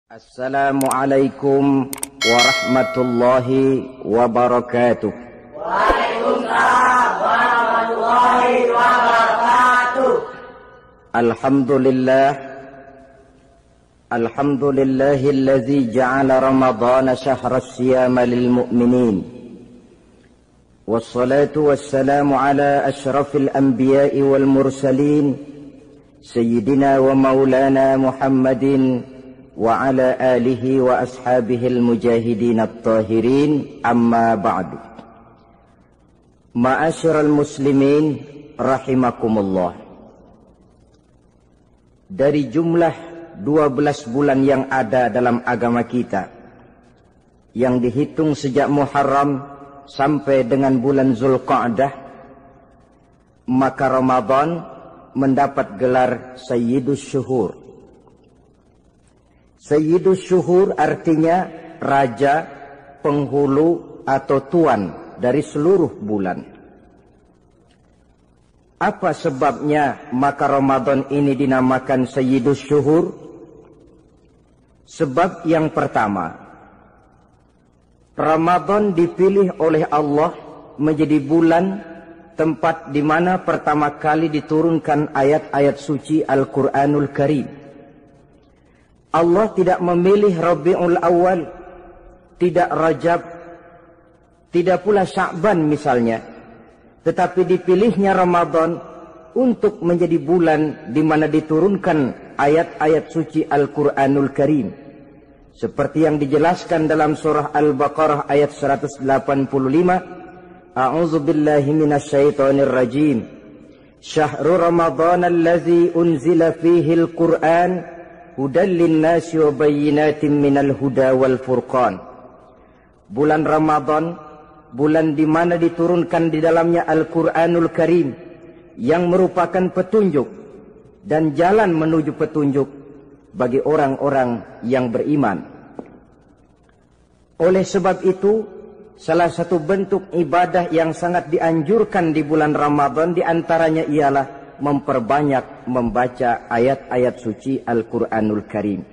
Assalamualaikum warahmatullahi wabarakatuh. Waalaikumsalam warahmatullahi wabarakatuh. Alhamdulillahilladzi ja'ala ramadhana syahra as-siyama lil mu'minin. Wassalatu wassalamu ala asyrafil anbiya'i wal mursalin sayyidina wa maulana Muhammadin wa ala alihi wa ashabihil mujahidin at-tahirin, amma ba'du. Ma'asyiral muslimin rahimakumullah. Dari jumlah 12 bulan yang ada dalam agama kita, yang dihitung sejak Muharram sampai dengan bulan Zulqa'dah, maka Ramadan mendapat gelar Sayyidus Syuhur. Sayyidus Syuhur artinya raja, penghulu atau tuan dari seluruh bulan. Apa sebabnya maka Ramadan ini dinamakan Sayyidus Syuhur? Sebab yang pertama, Ramadan dipilih oleh Allah menjadi bulan tempat di mana pertama kali diturunkan ayat-ayat suci Al-Quranul Karim. Allah tidak memilih Rabiul Awal, tidak Rajab, tidak pula Sya'ban misalnya, tetapi dipilihnya Ramadan untuk menjadi bulan di mana diturunkan ayat-ayat suci Al-Quranul Karim, seperti yang dijelaskan dalam surah Al-Baqarah ayat 185. A'udzu billahi minasyaitonir rajim. Syahrul Ramadan allazi unzila fihi al-Qur'an hudan linnasi wa bayyinatin minal huda wal furqan. Bulan Ramadan, bulan di mana diturunkan di dalamnya Al-Quranul Karim, yang merupakan petunjuk dan jalan menuju petunjuk bagi orang-orang yang beriman. Oleh sebab itu, salah satu bentuk ibadah yang sangat dianjurkan di bulan Ramadan diantaranya ialah memperbanyak membaca ayat-ayat suci Al-Quranul Karim.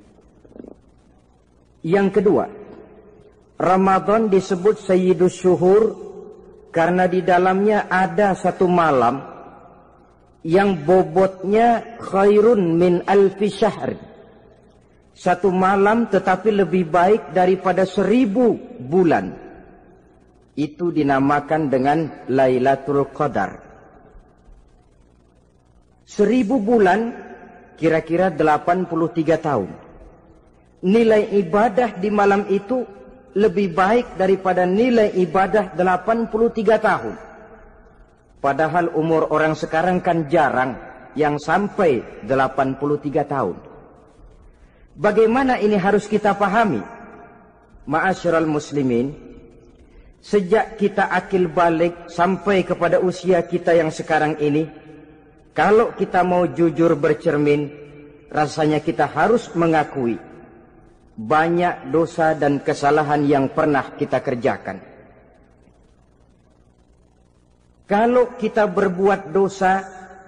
Yang kedua, Ramadan disebut Sayyidus Syuhur karena di dalamnya ada satu malam yang bobotnya khairun min alfi syahr. Satu malam tetapi lebih baik daripada 1000 bulan. Itu dinamakan dengan Lailatul Qadar. 1000 bulan kira-kira 83 tahun. Nilai ibadah di malam itu lebih baik daripada nilai ibadah 83 tahun. Padahal umur orang sekarang kan jarang yang sampai 83 tahun. Bagaimana ini harus kita pahami? Ma'asyiral muslimin, sejak kita akil balik sampai kepada usia kita yang sekarang ini, kalau kita mau jujur bercermin, rasanya kita harus mengakui banyak dosa dan kesalahan yang pernah kita kerjakan. Kalau kita berbuat dosa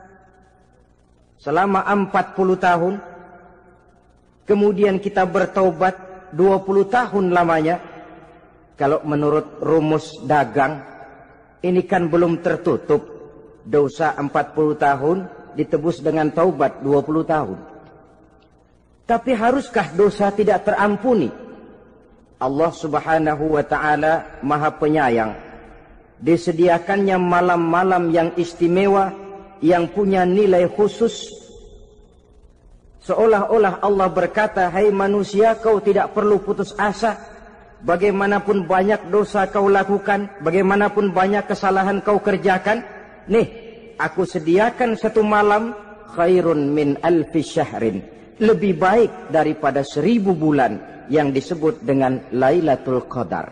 selama 40 tahun, kemudian kita bertaubat 20 tahun lamanya, kalau menurut rumus dagang, ini kan belum tertutup. Dosa 40 tahun ditebus dengan taubat 20 tahun. Tapi haruskah dosa tidak terampuni? Allah Subhanahu wa ta'ala Maha Penyayang. Disediakannya malam-malam yang istimewa, yang punya nilai khusus. Seolah-olah Allah berkata, hai manusia, kau tidak perlu putus asa. Bagaimanapun banyak dosa kau lakukan, bagaimanapun banyak kesalahan kau kerjakan, nih, aku sediakan satu malam khairun min alfi syahrin, lebih baik daripada 1000 bulan yang disebut dengan Lailatul Qadar.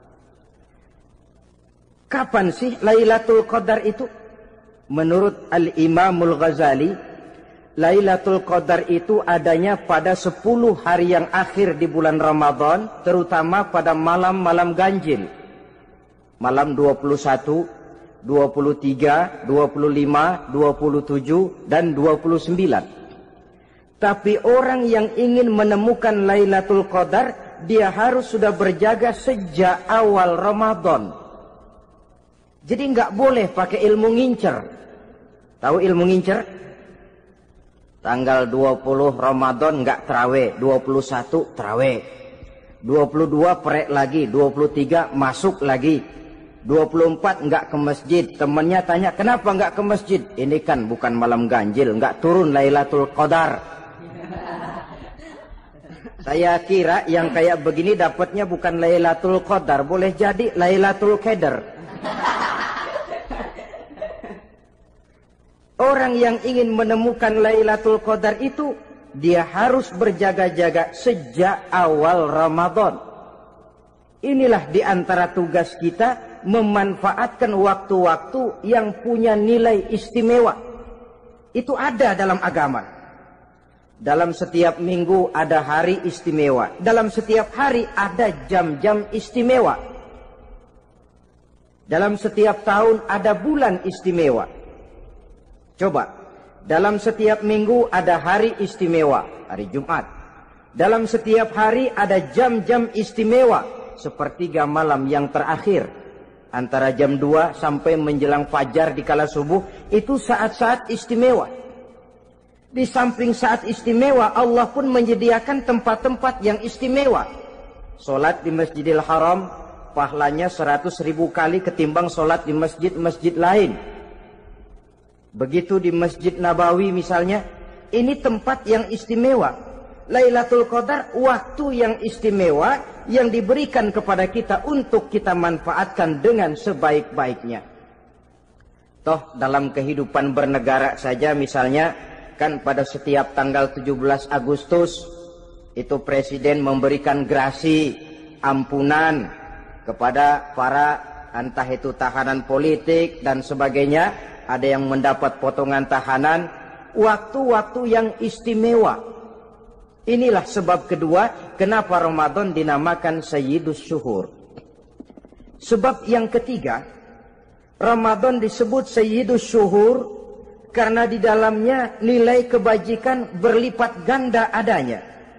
Kapan sih Lailatul Qadar itu? Menurut Al-Imamul Ghazali, Lailatul Qadar itu adanya pada 10 hari yang akhir di bulan Ramadan, terutama pada malam-malam ganjil. Malam 21, 23, 25, 27, dan 29. Tapi orang yang ingin menemukan Lailatul Qadar, dia harus sudah berjaga sejak awal Ramadan. Jadi nggak boleh pakai ilmu ngincer. Tahu ilmu ngincer? Tanggal 20 Ramadan nggak terawih, 21 terawih, 22 perek lagi, 23 masuk lagi, 24 nggak ke masjid. Temennya tanya, kenapa nggak ke masjid? Ini kan bukan malam ganjil, nggak turun Lailatul Qadar. Saya kira yang kayak begini dapatnya bukan Lailatul Qadar, boleh jadi Lailatul Qadar. Orang yang ingin menemukan Lailatul Qadar itu, dia harus berjaga-jaga sejak awal Ramadan. Inilah di antara tugas kita, memanfaatkan waktu-waktu yang punya nilai istimewa. Itu ada dalam agama. Dalam setiap minggu ada hari istimewa. Dalam setiap hari ada jam-jam istimewa. Dalam setiap tahun ada bulan istimewa. Coba, dalam setiap minggu ada hari istimewa, hari Jumat. Dalam setiap hari ada jam-jam istimewa, sepertiga malam yang terakhir. Antara jam 2 sampai menjelang fajar di kala subuh, itu saat-saat istimewa. Di samping saat istimewa, Allah pun menyediakan tempat-tempat yang istimewa. Solat di Masjidil Haram, pahalanya 100.000 kali ketimbang solat di masjid-masjid lain. Begitu di Masjid Nabawi misalnya, ini tempat yang istimewa. Lailatul Qadar, waktu yang istimewa yang diberikan kepada kita untuk kita manfaatkan dengan sebaik-baiknya. Toh dalam kehidupan bernegara saja misalnya, kan pada setiap tanggal 17 Agustus itu presiden memberikan grasi ampunan kepada para entah itu tahanan politik dan sebagainya. Ada yang mendapat potongan tahanan. Waktu-waktu yang istimewa. Inilah sebab kedua kenapa Ramadan dinamakan Sayyidus Syuhur. Sebab yang ketiga, Ramadan disebut Sayyidus Syuhur karena di dalamnya nilai kebajikan berlipat ganda adanya.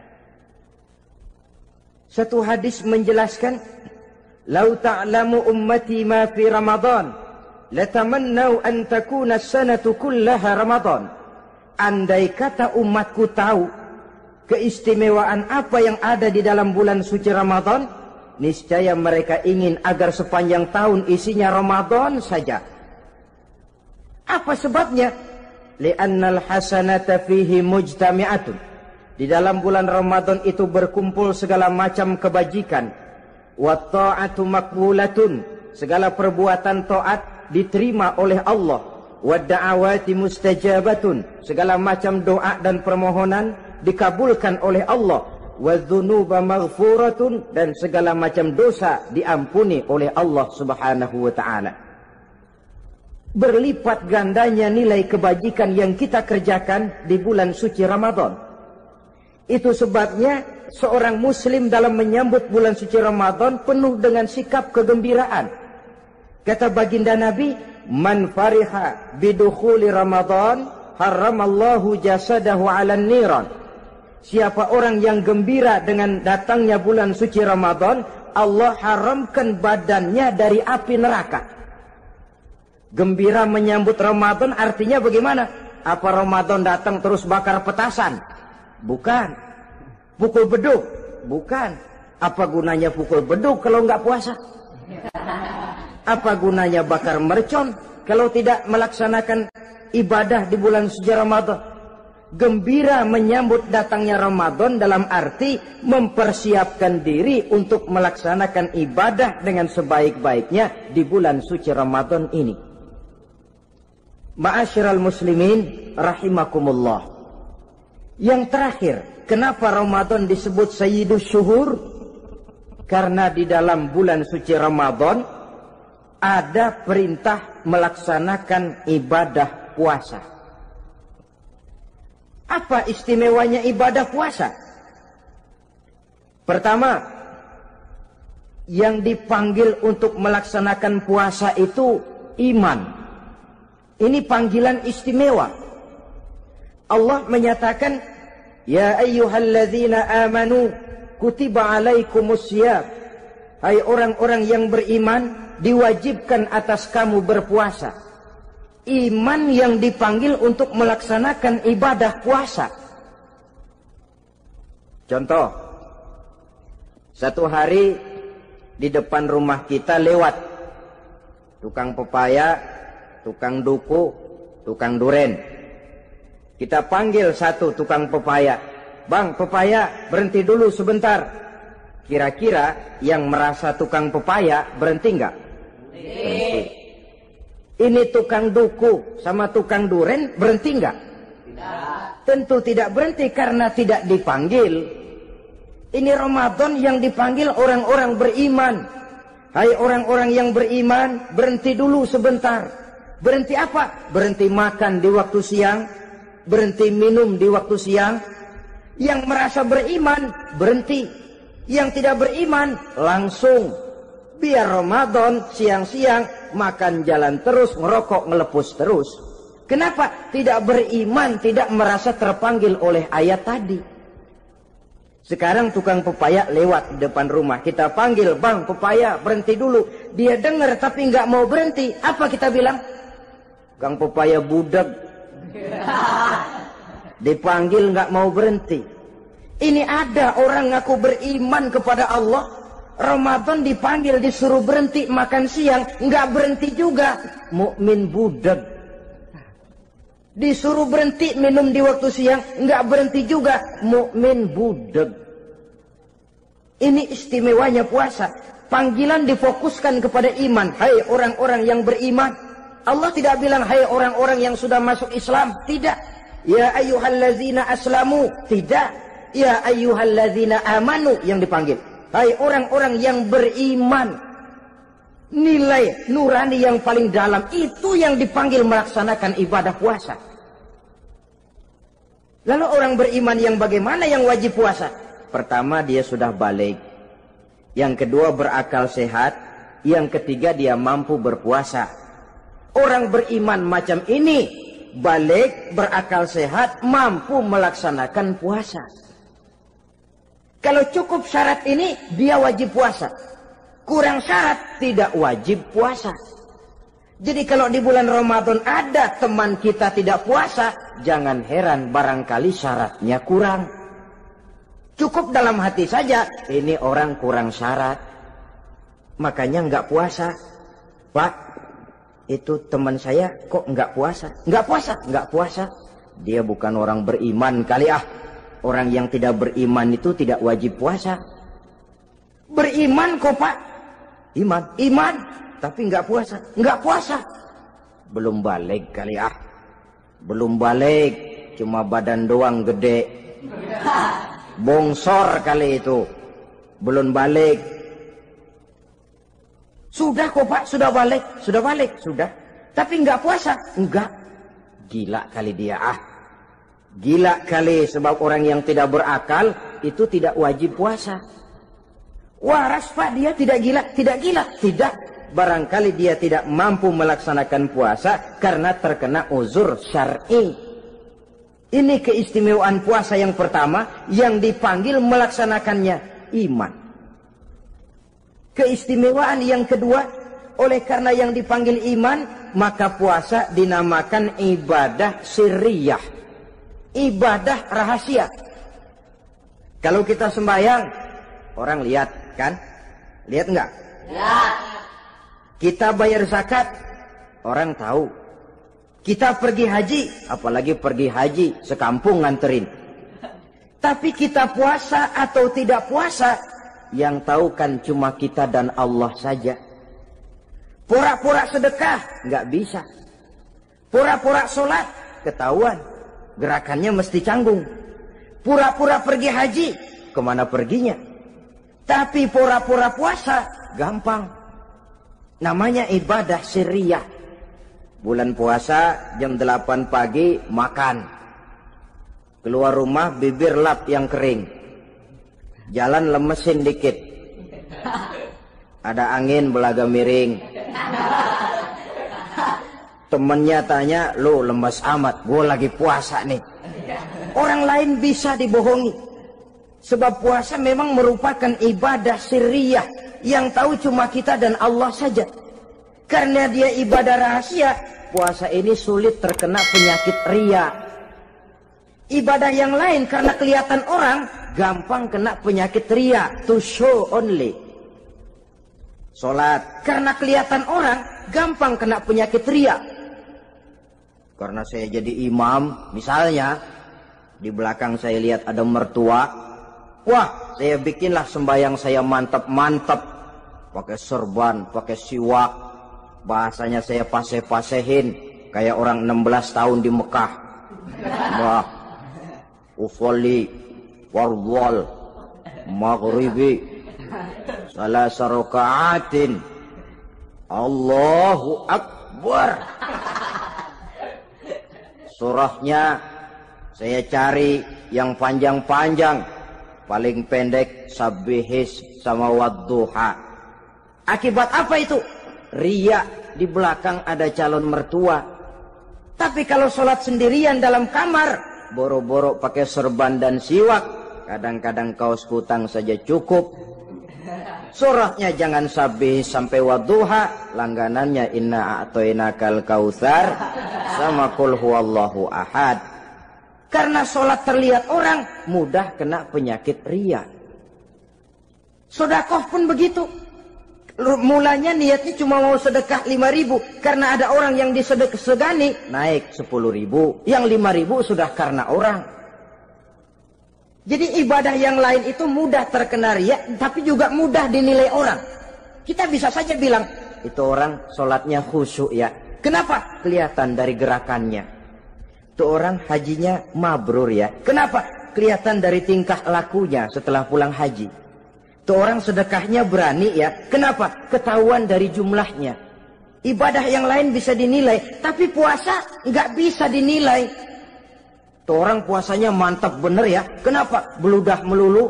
Satu hadis menjelaskan, "Lau ta'lamu ummati ma fi Ramadan, latamannau an takuna as-sanatu kullaha Ramadan." Andai kata umatku tahu keistimewaan apa yang ada di dalam bulan suci Ramadan, niscaya mereka ingin agar sepanjang tahun isinya Ramadan saja. Apa sebabnya? Li'annal hasanata fihi mujtami'atun. Di dalam bulan Ramadan itu berkumpul segala macam kebajikan. Wa ta'atu maqbulatun. Segala perbuatan taat diterima oleh Allah. Wa da'awati mustajabatun. Segala macam doa dan permohonan dikabulkan oleh Allah. Wa dhunuba maghfuratun. Dan segala macam dosa diampuni oleh Allah Subhanahu wa ta'ala. Berlipat gandanya nilai kebajikan yang kita kerjakan di bulan suci Ramadan. Itu sebabnya seorang muslim dalam menyambut bulan suci Ramadan penuh dengan sikap kegembiraan. Kata baginda Nabi, "Man fariha bidukhuli Ramadan, haramallahu jasadahu 'alan niran." Siapa orang yang gembira dengan datangnya bulan suci Ramadan, Allah haramkan badannya dari api neraka. Gembira menyambut Ramadan artinya bagaimana? Apa Ramadan datang terus bakar petasan? Bukan. Pukul beduk? Bukan. Apa gunanya pukul beduk kalau nggak puasa? Apa gunanya bakar mercon kalau tidak melaksanakan ibadah di bulan suci Ramadan? Gembira menyambut datangnya Ramadan dalam arti mempersiapkan diri untuk melaksanakan ibadah dengan sebaik-baiknya di bulan suci Ramadan ini. Ma'asyiral muslimin rahimakumullah. Yang terakhir, kenapa Ramadan disebut Sayyidus Syuhur? Karena di dalam bulan suci Ramadan ada perintah melaksanakan ibadah puasa. Apa istimewanya ibadah puasa? Pertama, yang dipanggil untuk melaksanakan puasa itu iman. Ini panggilan istimewa. Allah menyatakan, Ya ayyuhalladzina amanu kutiba alaikumusiyam. Hai orang-orang yang beriman, diwajibkan atas kamu berpuasa. Iman yang dipanggil untuk melaksanakan ibadah puasa. Contoh, satu hari di depan rumah kita lewat tukang pepaya, tukang duku, tukang duren. Kita panggil satu tukang pepaya, "Bang, pepaya, berhenti dulu sebentar." Kira-kira yang merasa tukang pepaya berhenti enggak? Berhenti. Ini tukang duku sama tukang duren berhenti enggak? Tidak. Tentu tidak berhenti karena tidak dipanggil. Ini Ramadan yang dipanggil orang-orang beriman. Hai orang-orang yang beriman, berhenti dulu sebentar. Berhenti apa? Berhenti makan di waktu siang, berhenti minum di waktu siang. Yang merasa beriman, berhenti. Yang tidak beriman, langsung. Biar Ramadan siang-siang makan jalan terus, ngerokok, ngelepus terus. Kenapa? Tidak beriman, tidak merasa terpanggil oleh ayat tadi. Sekarang tukang pepaya lewat di depan rumah. Kita panggil, "Bang, pepaya, berhenti dulu." Dia dengar tapi nggak mau berhenti. Apa kita bilang? Kang pepaya budak. Dipanggil nggak mau berhenti. Ini ada orang ngaku beriman kepada Allah. Ramadan dipanggil disuruh berhenti makan siang, nggak berhenti juga. Mukmin budak. Disuruh berhenti minum di waktu siang, nggak berhenti juga. Mukmin budak. Ini istimewanya puasa. Panggilan difokuskan kepada iman. Hai orang-orang yang beriman. Allah tidak bilang hai orang-orang yang sudah masuk Islam. Tidak. Ya ayyuhallazina aslamu. Tidak. Ya ayyuhallazina amanu yang dipanggil. Hai orang-orang yang beriman. Nilai nurani yang paling dalam itu yang dipanggil melaksanakan ibadah puasa. Lalu orang beriman yang bagaimana yang wajib puasa? Pertama, dia sudah balik. Yang kedua, berakal sehat. Yang ketiga, dia mampu berpuasa. Orang beriman macam ini, balik, berakal sehat, mampu melaksanakan puasa. Kalau cukup syarat ini, dia wajib puasa. Kurang syarat, tidak wajib puasa. Jadi kalau di bulan Ramadan ada teman kita tidak puasa, jangan heran barangkali syaratnya kurang. Cukup dalam hati saja, ini orang kurang syarat. Makanya nggak puasa. Pak, itu teman saya kok nggak puasa? Nggak puasa, nggak puasa. Dia bukan orang beriman kali ah. Orang yang tidak beriman itu tidak wajib puasa. Beriman kok Pak? Iman, tapi nggak puasa. Nggak puasa. Belum balik kali ah. Belum balik, cuma badan doang gede. Bongsor kali itu. Belum balik. Sudah kok Pak, sudah balik. Sudah balik, sudah. Tapi nggak puasa. Enggak. Gila kali dia ah. Gila kali, sebab orang yang tidak berakal itu tidak wajib puasa. Waras Pak, dia tidak gila. Tidak gila, tidak. Barangkali dia tidak mampu melaksanakan puasa karena terkena uzur syar'i. Ini keistimewaan puasa yang pertama yang dipanggil melaksanakannya iman. Keistimewaan yang kedua, oleh karena yang dipanggil iman, maka puasa dinamakan ibadah sirriyah. Ibadah rahasia. Kalau kita sembahyang, orang lihat kan? Lihat enggak? Lihat. Kita bayar zakat, orang tahu. Kita pergi haji, apalagi pergi haji, sekampung nganterin. Tapi kita puasa atau tidak puasa, yang tahu kan cuma kita dan Allah saja. Pura-pura sedekah, nggak bisa. Pura-pura sholat, ketahuan. Gerakannya mesti canggung. Pura-pura pergi haji, kemana perginya? Tapi pura-pura puasa, gampang. Namanya ibadah sirriyah. Bulan puasa, jam 8 pagi, makan. Keluar rumah, bibir lap yang kering. Jalan lemesin dikit. Ada angin, belaga miring. Temennya tanya, "Lu lemes amat, gue lagi puasa nih." orang lain bisa dibohongi. Sebab puasa memang merupakan ibadah sirriyah yang tahu cuma kita dan Allah saja. Karena dia ibadah rahasia, puasa ini sulit terkena penyakit riya. Ibadah yang lain karena kelihatan orang, gampang kena penyakit riya, to show only. Sholat karena kelihatan orang, gampang kena penyakit riya. Karena saya jadi imam, misalnya di belakang saya lihat ada mertua, wah saya bikinlah sembahyang saya mantap-mantap, pakai serban, pakai siwak, bahasanya saya paseh-pasehin kayak orang 16 tahun di Mekah. Wah, ufolli warwal maghribi salasa raka'atin Allahu Akbar. Surahnya saya cari yang panjang-panjang, paling pendek sabbihis sama wadduha. Akibat apa itu? Riya, di belakang ada calon mertua. Tapi kalau sholat sendirian dalam kamar, boro-boro pakai serban dan siwak, kadang-kadang kaos kutang saja cukup. Surahnya jangan sabbihis sampai wadduha, langganannya inna a'toinakal kautsar sama qul huwallahu ahad. Karena sholat terlihat orang, mudah kena penyakit riya. Sedekah pun begitu. Mulanya niatnya cuma mau sedekah 5.000, karena ada orang yang disedekahsegani naik 10.000, yang 5.000 sudah karena orang. Jadi ibadah yang lain itu mudah terkena riya, tapi juga mudah dinilai orang. Kita bisa saja bilang, itu orang sholatnya khusyuk ya. Kenapa? Kelihatan dari gerakannya. Itu orang hajinya mabrur ya. Kenapa? Kelihatan dari tingkah lakunya setelah pulang haji. Itu orang sedekahnya berani ya. Kenapa? Ketahuan dari jumlahnya. Ibadah yang lain bisa dinilai, tapi puasa nggak bisa dinilai. Tuh orang puasanya mantap bener ya. Kenapa? Beludah melulu.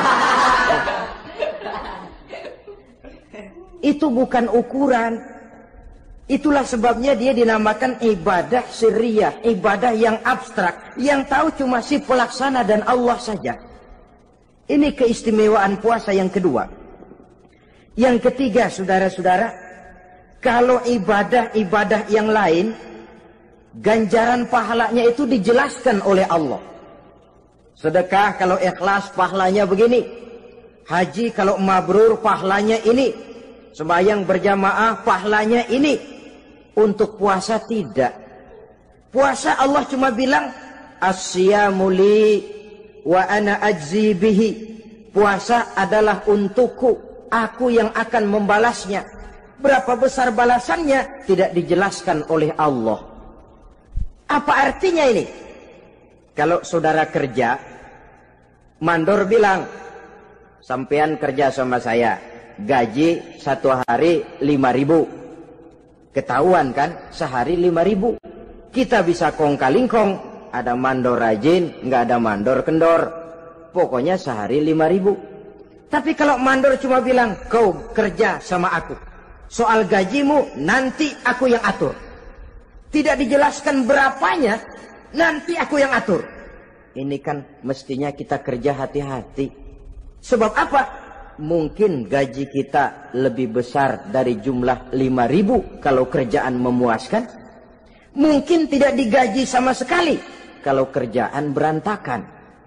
Itu bukan ukuran. Itulah sebabnya dia dinamakan ibadah sirriyah, ibadah yang abstrak, yang tahu cuma si pelaksana dan Allah saja. Ini keistimewaan puasa yang kedua. Yang ketiga, saudara-saudara, kalau ibadah-ibadah yang lain, ganjaran pahalanya itu dijelaskan oleh Allah. Sedekah kalau ikhlas pahalanya begini. Haji kalau mabrur pahalanya ini. Sembahyang berjamaah pahalanya ini. Untuk puasa tidak. Puasa Allah cuma bilang as-siyamu li wa ana ajzi bihi. Puasa adalah untukku, aku yang akan membalasnya. Berapa besar balasannya tidak dijelaskan oleh Allah. Apa artinya ini? Kalau saudara kerja, mandor bilang, sampean kerja sama saya, gaji satu hari 5.000. Ketahuan kan, sehari 5.000. Kita bisa kong kaling kong, ada mandor rajin, nggak ada mandor kendor. Pokoknya sehari 5.000. Tapi kalau mandor cuma bilang, kau kerja sama aku, soal gajimu nanti aku yang atur. Tidak dijelaskan berapanya, nanti aku yang atur. Ini kan mestinya kita kerja hati-hati. Sebab apa? Mungkin gaji kita lebih besar dari jumlah 5.000 kalau kerjaan memuaskan. Mungkin tidak digaji sama sekali kalau kerjaan berantakan.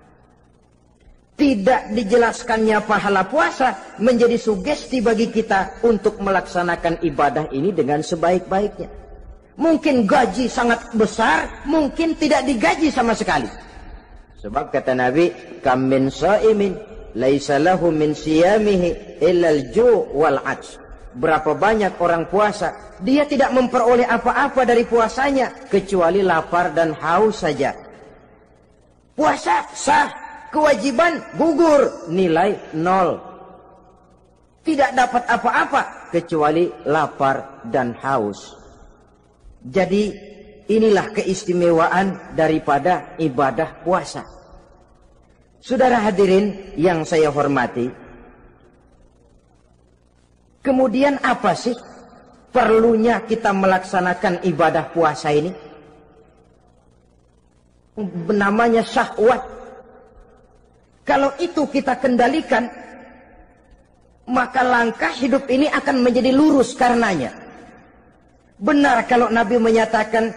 Tidak dijelaskannya pahala puasa menjadi sugesti bagi kita untuk melaksanakan ibadah ini dengan sebaik-baiknya. Mungkin gaji sangat besar, mungkin tidak digaji sama sekali. Sebab kata Nabi, kam min shaimin laisa lahu min siyamihi illa al-ju' wal 'atsh. Berapa banyak orang puasa, dia tidak memperoleh apa-apa dari puasanya kecuali lapar dan haus saja. Puasa sah, kewajiban gugur, nilai 0. Tidak dapat apa-apa kecuali lapar dan haus. Jadi inilah keistimewaan daripada ibadah puasa. Saudara hadirin yang saya hormati, kemudian apa sih perlunya kita melaksanakan ibadah puasa ini? namanya syahwat. Kalau itu kita kendalikan, maka langkah hidup ini akan menjadi lurus karenanya. Benar kalau Nabi menyatakan,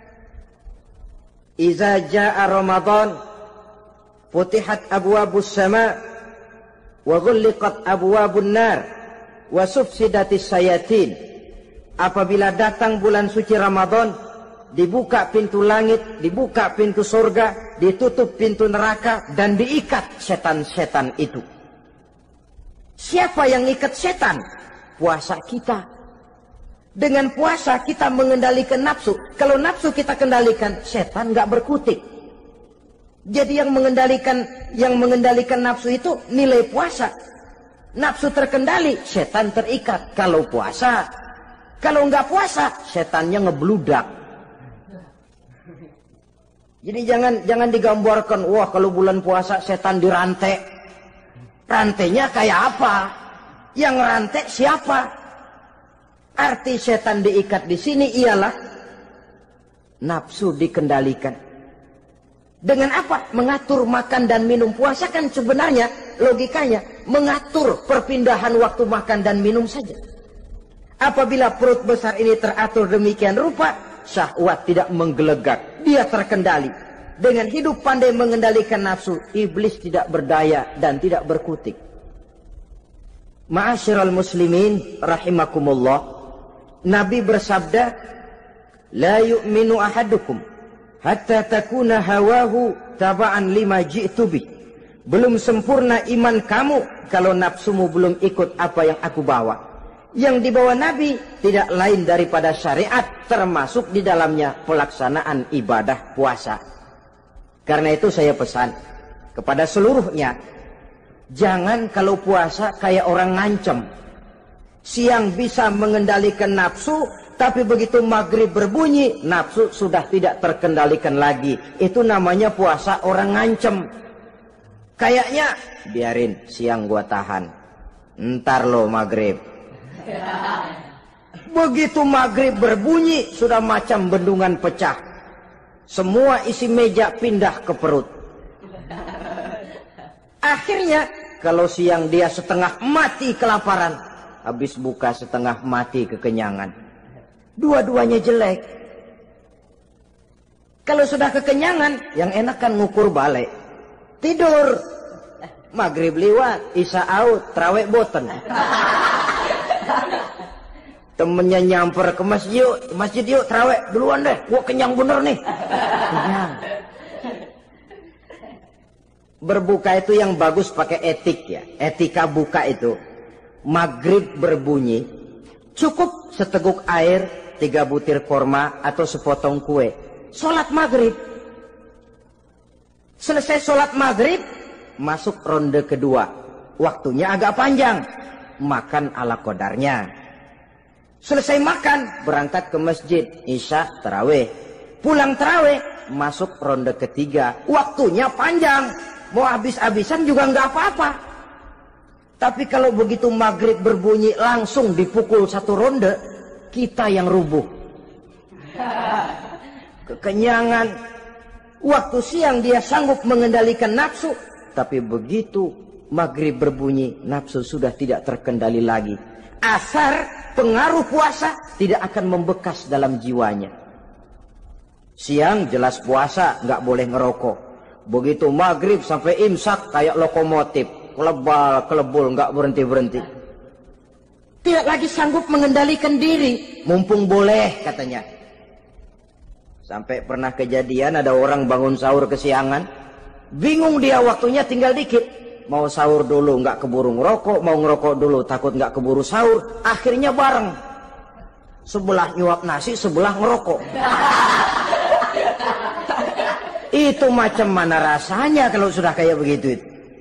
"Iza jaa Ramadan, futihat abwabus sama, wa ghulliqat abwabun nar, wa sufsidatis sayatin." Apabila datang bulan suci Ramadan, dibuka pintu langit, dibuka pintu surga, ditutup pintu neraka, dan diikat setan-setan itu. Siapa yang ikat setan? Puasa kita. Dengan puasa kita mengendalikan nafsu. Kalau nafsu kita kendalikan, setan nggak berkutik. Jadi yang mengendalikan nafsu itu nilai puasa. Nafsu terkendali, setan terikat. Kalau puasa, kalau nggak puasa, setannya ngebludak. Jadi jangan digambarkan, wah kalau bulan puasa setan dirantai. Rantainya kayak apa? Yang rantai siapa? Arti setan diikat di sini ialah nafsu dikendalikan. Dengan apa? Mengatur makan dan minum. Puasa kan sebenarnya logikanya mengatur perpindahan waktu makan dan minum saja. Apabila perut besar ini teratur demikian rupa, syahwat tidak menggelegak, dia terkendali. Dengan hidup pandai mengendalikan nafsu, iblis tidak berdaya dan tidak berkutik. Ma'asyiral muslimin rahimakumullah, Nabi bersabda, "La yu'minu ahadukum hatta takuna hawahu taba'an lima ji'tu bih." Belum sempurna iman kamu kalau nafsumu belum ikut apa yang aku bawa. Yang dibawa Nabi tidak lain daripada syariat, termasuk di dalamnya pelaksanaan ibadah puasa. Karena itu saya pesan kepada seluruhnya, jangan kalau puasa kayak orang ngancem. Siang bisa mengendalikan nafsu, tapi begitu maghrib berbunyi, nafsu sudah tidak terkendalikan lagi. Itu namanya puasa orang ngancem. Kayaknya, biarin siang gua tahan, ntar lo maghrib. Begitu maghrib berbunyi, sudah macam bendungan pecah. Semua isi meja pindah ke perut. Akhirnya, kalau siang dia setengah mati kelaparan, habis buka setengah mati kekenyangan. Dua-duanya jelek. Kalau sudah kekenyangan, yang enak kan ngukur balik. Tidur. Maghrib liwat, isya out, trawek boten. Temennya nyamper ke masjid yuk trawek duluan deh, gua kenyang bener nih. Kenyang. Berbuka itu yang bagus pakai etik ya, etika buka itu. Maghrib berbunyi, cukup seteguk air, 3 butir korma atau sepotong kue. Sholat maghrib. Selesai sholat maghrib, masuk ronde kedua. Waktunya agak panjang, makan ala qadarnya. Selesai makan, berangkat ke masjid, isya, tarawih. Pulang tarawih, masuk ronde ketiga. Waktunya panjang, mau habis-habisan juga nggak apa-apa. Tapi kalau begitu maghrib berbunyi langsung dipukul 1 ronde, kita yang rubuh. Kekenyangan. Waktu siang dia sanggup mengendalikan nafsu, tapi begitu maghrib berbunyi, nafsu sudah tidak terkendali lagi. Asar pengaruh puasa tidak akan membekas dalam jiwanya. Siang jelas puasa, nggak boleh ngerokok. Begitu maghrib sampai imsak kayak lokomotif, kelebul nggak berhenti-berhenti. Tidak lagi sanggup mengendalikan diri, mumpung boleh katanya. Sampai pernah kejadian ada orang bangun sahur kesiangan, bingung dia waktunya tinggal dikit. Mau sahur dulu nggak keburu ngerokok, mau ngerokok dulu takut nggak keburu sahur, akhirnya bareng. Sebelah nyuap nasi, sebelah ngerokok. Itu macam mana rasanya kalau sudah kayak begitu?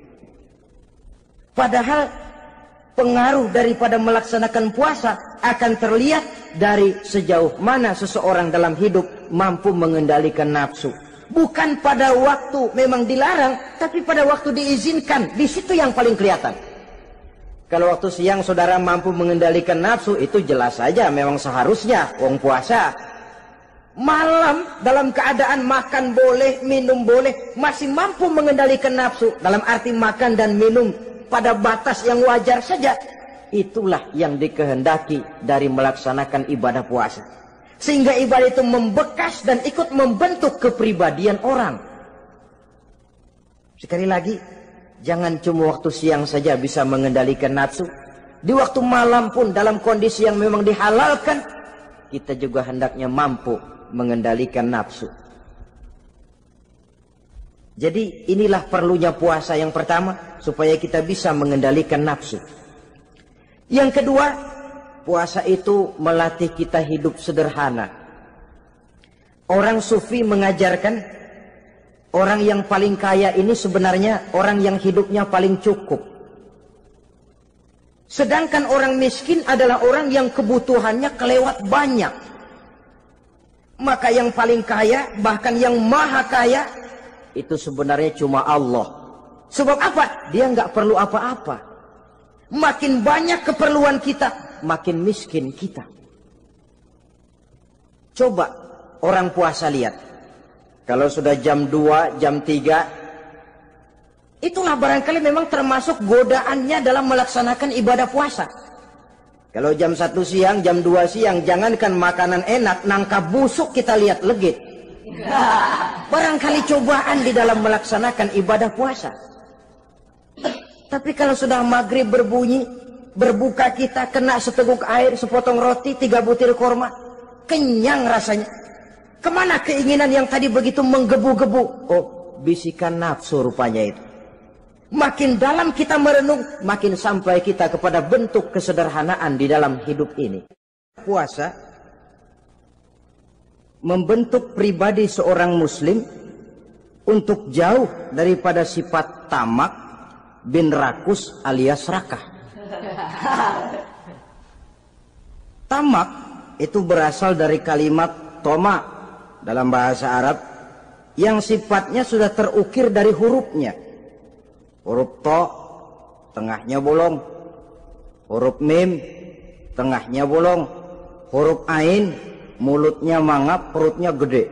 Padahal pengaruh daripada melaksanakan puasa akan terlihat dari sejauh mana seseorang dalam hidup mampu mengendalikan nafsu. Bukan pada waktu memang dilarang, tapi pada waktu diizinkan. Di situ yang paling kelihatan. Kalau waktu siang saudara mampu mengendalikan nafsu, itu jelas saja memang seharusnya wong puasa. Malam dalam keadaan makan boleh, minum boleh, masih mampu mengendalikan nafsu. Dalam arti makan dan minum pada batas yang wajar saja. Itulah yang dikehendaki dari melaksanakan ibadah puasa. Sehingga ibadah itu membekas dan ikut membentuk kepribadian orang. Sekali lagi, jangan cuma waktu siang saja bisa mengendalikan nafsu. Di waktu malam pun dalam kondisi yang memang dihalalkan, kita juga hendaknya mampu mengendalikan nafsu. Jadi inilah perlunya puasa yang pertama, supaya kita bisa mengendalikan nafsu. Yang kedua, puasa itu melatih kita hidup sederhana. Orang sufi mengajarkan, orang yang paling kaya ini sebenarnya orang yang hidupnya paling cukup. Sedangkan orang miskin adalah orang yang kebutuhannya kelewat banyak. Maka yang paling kaya, bahkan yang maha kaya, itu sebenarnya cuma Allah. Sebab apa? Dia nggak perlu apa-apa. Makin banyak keperluan kita, makin miskin kita. Coba orang puasa lihat. Kalau sudah jam 2, jam 3, itulah barangkali memang termasuk godaannya dalam melaksanakan ibadah puasa. Kalau jam 1 siang, jam 2 siang, jangankan makanan enak, nangka busuk kita lihat legit. Barangkali cobaan di dalam melaksanakan ibadah puasa. Tapi kalau sudah maghrib berbunyi, berbuka kita kena seteguk air, sepotong roti, 3 butir korma, kenyang rasanya. Kemana keinginan yang tadi begitu menggebu-gebu? Oh, bisikan nafsu rupanya itu. Makin dalam kita merenung, makin sampai kita kepada bentuk kesederhanaan di dalam hidup ini. Puasa membentuk pribadi seorang muslim untuk jauh daripada sifat tamak bin rakus alias rakah. Tamak itu berasal dari kalimat toma dalam bahasa Arab yang sifatnya sudah terukir dari hurufnya. Huruf to, tengahnya bolong. Huruf mim, tengahnya bolong. Huruf ain, mulutnya mangap, perutnya gede.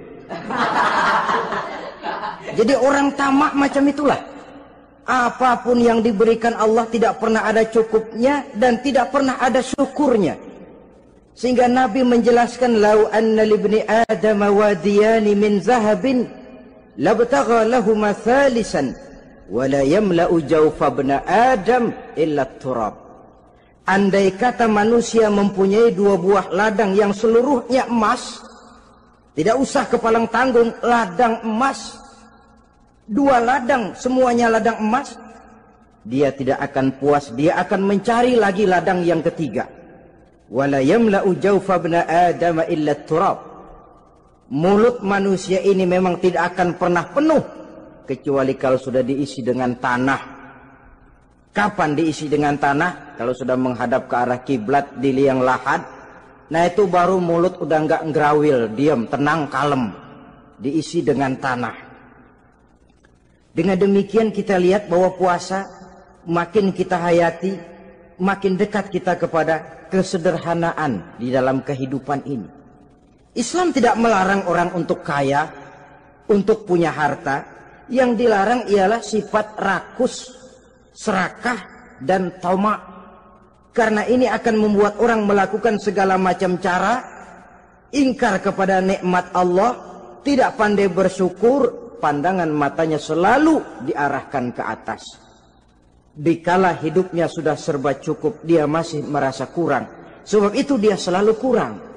Jadi orang tamak macam itulah. Apapun yang diberikan Allah tidak pernah ada cukupnya dan tidak pernah ada syukurnya. Sehingga Nabi menjelaskan, lau anna libni Adam wadiyani min zahabin labtagha lahuma thalisan wala yamla'u jawfa ibna Adam illa turab. Andai kata manusia mempunyai 2 buah ladang yang seluruhnya emas, tidak usah kepalang tanggung, ladang emas, 2 ladang semuanya ladang emas, dia tidak akan puas, dia akan mencari lagi ladang yang ketiga. Wala yamla'u jawfa ibna Adam illa turab. Mulut manusia ini memang tidak akan pernah penuh kecuali kalau sudah diisi dengan tanah. Kapan diisi dengan tanah? Kalau sudah menghadap ke arah kiblat di liang lahat, nah itu baru mulut udah nggak ngerawil, diam, tenang, kalem, diisi dengan tanah. Dengan demikian kita lihat bahwa puasa makin kita hayati, makin dekat kita kepada kesederhanaan di dalam kehidupan ini. Islam tidak melarang orang untuk kaya, untuk punya harta. Yang dilarang ialah sifat rakus, serakah, dan tamak. Karena ini akan membuat orang melakukan segala macam cara, ingkar kepada nikmat Allah, tidak pandai bersyukur, pandangan matanya selalu diarahkan ke atas. Dikala hidupnya sudah serba cukup, dia masih merasa kurang. Sebab itu dia selalu kurang.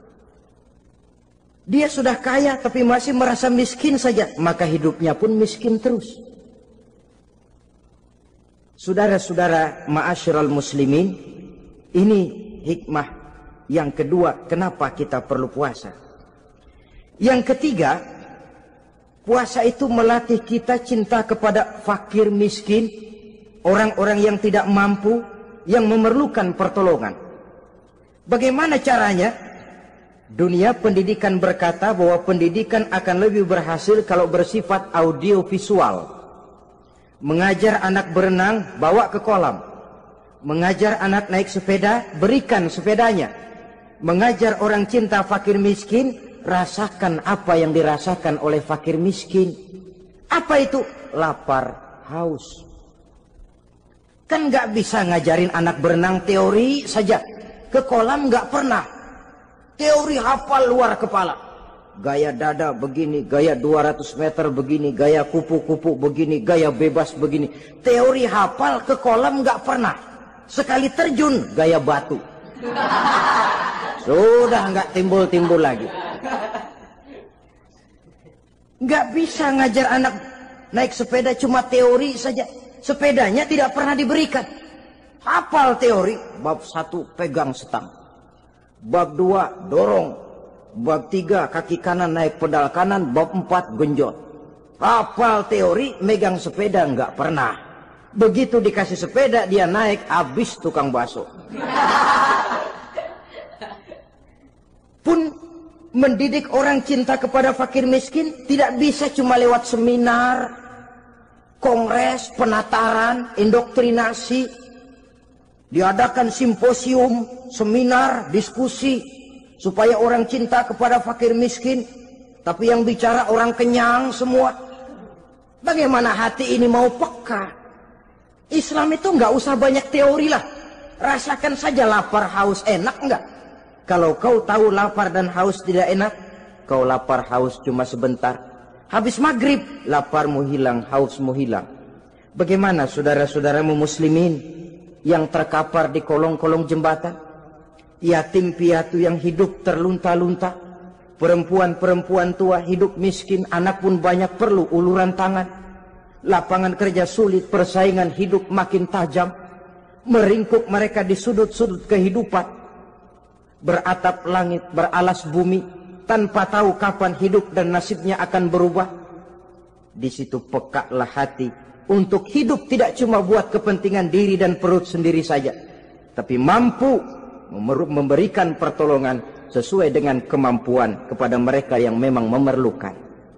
Dia sudah kaya tapi masih merasa miskin saja, maka hidupnya pun miskin terus. Saudara-saudara ma'asyiral muslimin, ini hikmah yang kedua kenapa kita perlu puasa. Yang ketiga, puasa itu melatih kita cinta kepada fakir miskin, orang-orang yang tidak mampu, yang memerlukan pertolongan. Bagaimana caranya? Dunia pendidikan berkata bahwa pendidikan akan lebih berhasil kalau bersifat audiovisual. Mengajar anak berenang, bawa ke kolam. Mengajar anak naik sepeda, berikan sepedanya. Mengajar orang cinta fakir miskin, rasakan apa yang dirasakan oleh fakir miskin. Apa itu? Lapar, haus. Kan nggak bisa ngajarin anak berenang teori saja. Ke kolam nggak pernah. Teori hafal luar kepala. Gaya dada begini, gaya 200 meter begini, gaya kupu-kupu begini, gaya bebas begini. Teori hafal, ke kolam nggak pernah. Sekali terjun, gaya batu. Sudah nggak timbul-timbul lagi. Nggak bisa ngajar anak naik sepeda cuma teori saja. Sepedanya tidak pernah diberikan. Hafal teori, bab 1 pegang setang, bab 2 dorong, bab 3 kaki kanan naik pedal kanan, bab 4 genjot. Hafal teori, megang sepeda nggak pernah. Begitu dikasih sepeda dia naik, habis tukang bakso. Pun mendidik orang cinta kepada fakir miskin tidak bisa cuma lewat seminar, kongres, penataran, indoktrinasi. Diadakan simposium, seminar, diskusi supaya orang cinta kepada fakir miskin, tapi yang bicara orang kenyang semua. Bagaimana hati ini mau peka? Islam itu nggak usah banyak teori lah. Rasakan saja lapar, haus, enak nggak? Kalau kau tahu lapar dan haus tidak enak, kau lapar haus cuma sebentar. Habis maghrib, laparmu hilang, hausmu hilang. Bagaimana saudara-saudaramu muslimin yang terkapar di kolong-kolong jembatan, yatim piatu yang hidup terlunta-lunta, perempuan-perempuan tua hidup miskin, anak pun banyak perlu uluran tangan, lapangan kerja sulit, persaingan hidup makin tajam, meringkuk mereka di sudut-sudut kehidupan, beratap langit, beralas bumi, tanpa tahu kapan hidup dan nasibnya akan berubah. Di situ pekalah hati untuk hidup tidak cuma buat kepentingan diri dan perut sendiri saja, tapi mampu memberikan pertolongan sesuai dengan kemampuan kepada mereka yang memang memerlukan.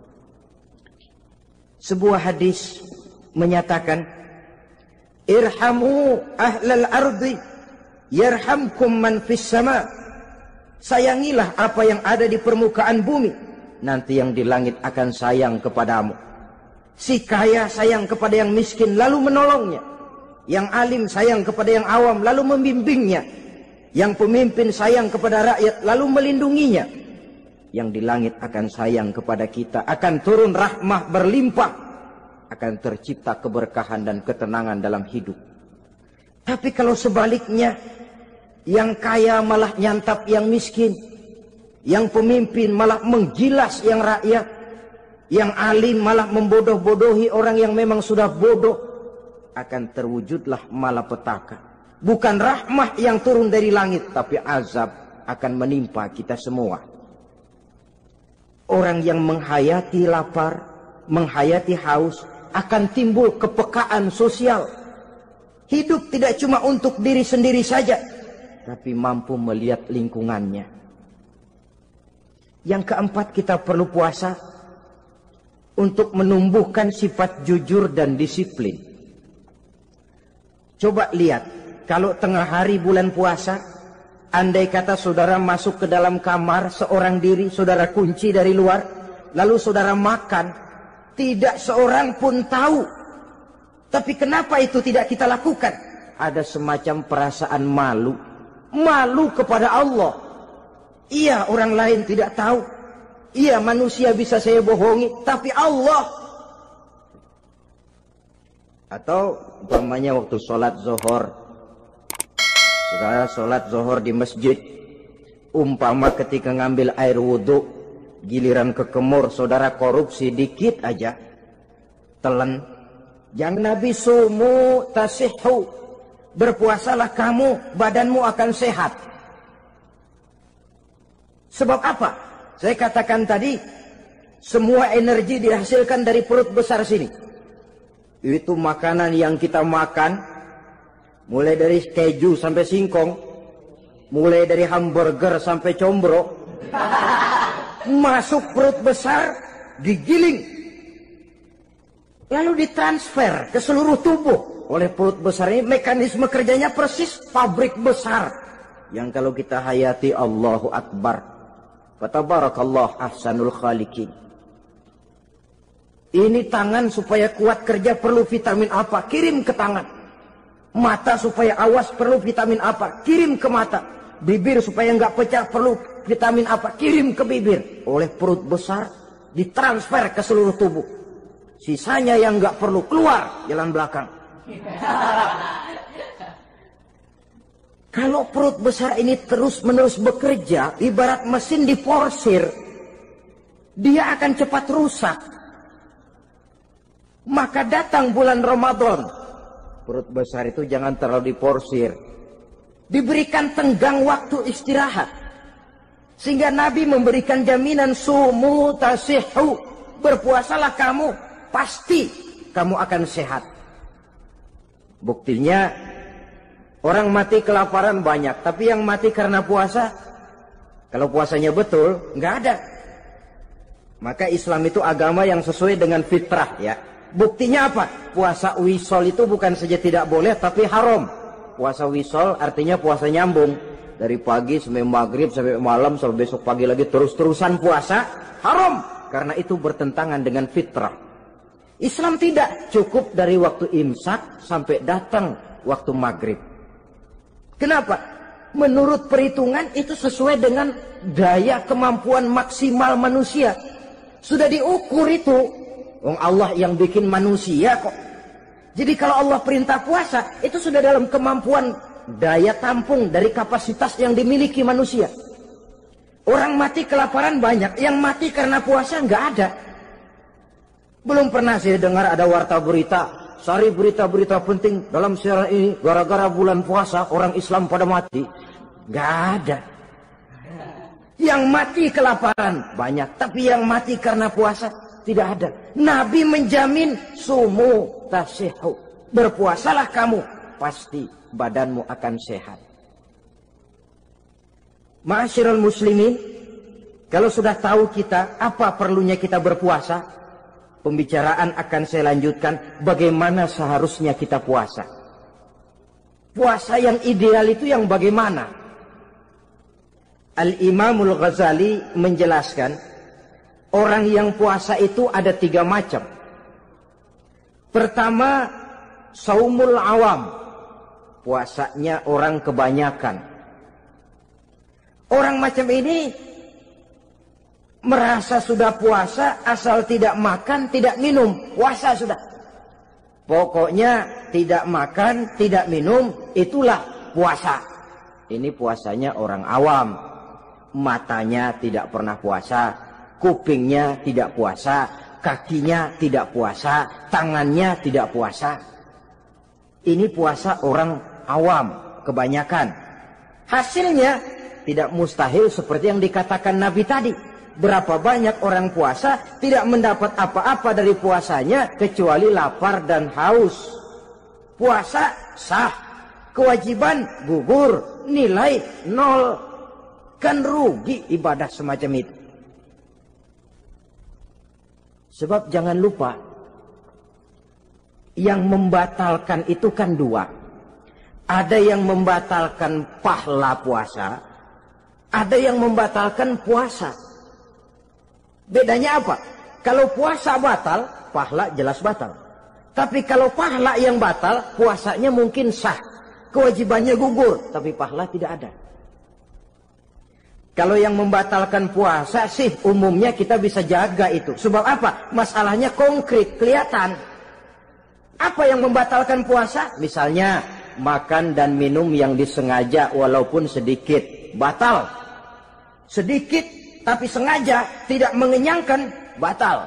Sebuah hadis menyatakan, irhamu ahlal ardi yarhamkum man fis sama. Sayangilah apa yang ada di permukaan bumi, nanti yang di langit akan sayang kepadamu. Si kaya sayang kepada yang miskin lalu menolongnya. Yang alim sayang kepada yang awam lalu membimbingnya. Yang pemimpin sayang kepada rakyat lalu melindunginya. Yang di langit akan sayang kepada kita, akan turun rahmah berlimpah, akan tercipta keberkahan dan ketenangan dalam hidup. Tapi kalau sebaliknya, yang kaya malah nyantap yang miskin, yang pemimpin malah menggilas yang rakyat, yang alim malah membodoh-bodohi orang yang memang sudah bodoh, akan terwujudlah malapetaka. Bukan rahmah yang turun dari langit, tapi azab akan menimpa kita semua. Orang yang menghayati lapar, menghayati haus, akan timbul kepekaan sosial. Hidup tidak cuma untuk diri sendiri saja, tapi mampu melihat lingkungannya. Yang keempat, kita perlu puasa untuk menumbuhkan sifat jujur dan disiplin. Coba lihat, kalau tengah hari bulan puasa, andai kata saudara masuk ke dalam kamar seorang diri, saudara kunci dari luar, lalu saudara makan, tidak seorang pun tahu. Tapi kenapa itu tidak kita lakukan? Ada semacam perasaan malu. Malu kepada Allah. Iya, orang lain tidak tahu. Iya, manusia bisa saya bohongi, tapi Allah. Atau umpamanya waktu sholat zuhur, saudara sholat zuhur di masjid, umpama ketika ngambil air wudhu, giliran ke kemur, saudara korupsi dikit aja, telan. Jangan Nabi sumu tasihhu, berpuasalah kamu, badanmu akan sehat. Sebab apa? Saya katakan tadi, semua energi dihasilkan dari perut besar sini. Itu makanan yang kita makan, mulai dari keju sampai singkong, mulai dari hamburger sampai combro, masuk perut besar, digiling, lalu ditransfer ke seluruh tubuh oleh perut besar ini. Mekanisme kerjanya persis pabrik besar, yang kalau kita hayati Allahu Akbar, Fatabarakallah ahsanul khaliqin. Ini tangan supaya kuat kerja perlu vitamin apa? Kirim ke tangan. Mata supaya awas perlu vitamin apa? Kirim ke mata. Bibir supaya nggak pecah perlu vitamin apa? Kirim ke bibir. Oleh perut besar ditransfer ke seluruh tubuh. Sisanya yang nggak perlu keluar jalan belakang. Kalau perut besar ini terus-menerus bekerja, ibarat mesin diporsir, dia akan cepat rusak. Maka datang bulan Ramadan, perut besar itu jangan terlalu diporsir. Diberikan tenggang waktu istirahat. Sehingga Nabi memberikan jaminan sumu tasihhu. Berpuasalah kamu, pasti kamu akan sehat. Buktinya, orang mati kelaparan banyak, tapi yang mati karena puasa, kalau puasanya betul, nggak ada. Maka Islam itu agama yang sesuai dengan fitrah ya. Buktinya apa? Puasa wisol itu bukan saja tidak boleh, tapi haram. Puasa wisol artinya puasa nyambung. Dari pagi sampai maghrib, sampai malam, sampai besok pagi lagi terus-terusan puasa, haram. Karena itu bertentangan dengan fitrah. Islam tidak cukup dari waktu imsak sampai datang waktu maghrib. Kenapa? Menurut perhitungan itu sesuai dengan daya kemampuan maksimal manusia. Sudah diukur itu. Allah yang bikin manusia kok. Jadi kalau Allah perintah puasa, itu sudah dalam kemampuan daya tampung dari kapasitas yang dimiliki manusia. Orang mati kelaparan banyak, yang mati karena puasa nggak ada. Belum pernah saya dengar ada warta berita, sari berita-berita penting dalam siaran ini, gara-gara bulan puasa orang Islam pada mati. Nggak ada. Yang mati kelaparan banyak, tapi yang mati karena puasa tidak ada. Nabi menjamin sumu tasihhu. Berpuasalah kamu, pasti badanmu akan sehat. Ma'asyiral muslimin, kalau sudah tahu kita apa perlunya kita berpuasa, pembicaraan akan saya lanjutkan bagaimana seharusnya kita puasa. Puasa yang ideal itu yang bagaimana? Al-Imamul Ghazali menjelaskan, orang yang puasa itu ada 3 macam. Pertama, saumul awam. Puasanya orang kebanyakan. Orang macam ini merasa sudah puasa asal tidak makan, tidak minum. Puasa sudah. Pokoknya tidak makan, tidak minum, itulah puasa. Ini puasanya orang awam. Matanya tidak pernah puasa, kupingnya tidak puasa, kakinya tidak puasa, tangannya tidak puasa. Ini puasa orang awam, kebanyakan. Hasilnya tidak mustahil seperti yang dikatakan Nabi tadi. Berapa banyak orang puasa tidak mendapat apa-apa dari puasanya kecuali lapar dan haus. Puasa sah, kewajiban gugur, nilai 0. Kan rugi ibadah semacam itu. Sebab jangan lupa, yang membatalkan itu kan 2. Ada yang membatalkan pahala puasa, ada yang membatalkan puasa. Bedanya apa? Kalau puasa batal, pahala jelas batal. Tapi kalau pahala yang batal, puasanya mungkin sah. Kewajibannya gugur, tapi pahala tidak ada. Kalau yang membatalkan puasa sih umumnya kita bisa jaga itu. Sebab apa? Masalahnya konkret, kelihatan. Apa yang membatalkan puasa? Misalnya makan dan minum yang disengaja walaupun sedikit. Batal. Sedikit tapi sengaja tidak mengenyangkan, batal.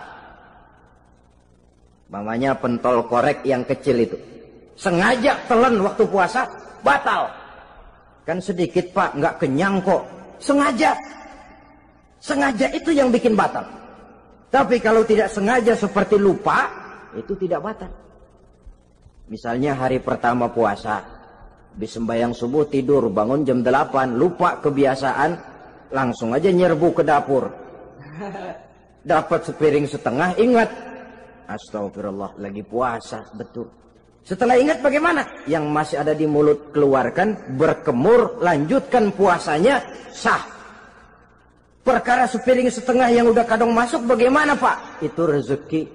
Mamanya pentol korek yang kecil itu. Sengaja telan waktu puasa, batal. Kan sedikit pak, nggak kenyang kok. Sengaja. Sengaja itu yang bikin batal. Tapi kalau tidak sengaja seperti lupa, itu tidak batal. Misalnya hari pertama puasa, habis sembahyang subuh tidur, bangun jam 8, lupa kebiasaan, langsung aja nyerbu ke dapur. Dapat sepiring setengah, ingat. Astagfirullah, lagi puasa, betul. Setelah ingat bagaimana? Yang masih ada di mulut keluarkan, berkemur, lanjutkan puasanya, sah. Perkara sepiring setengah yang udah kadang masuk bagaimana Pak? Itu rezeki.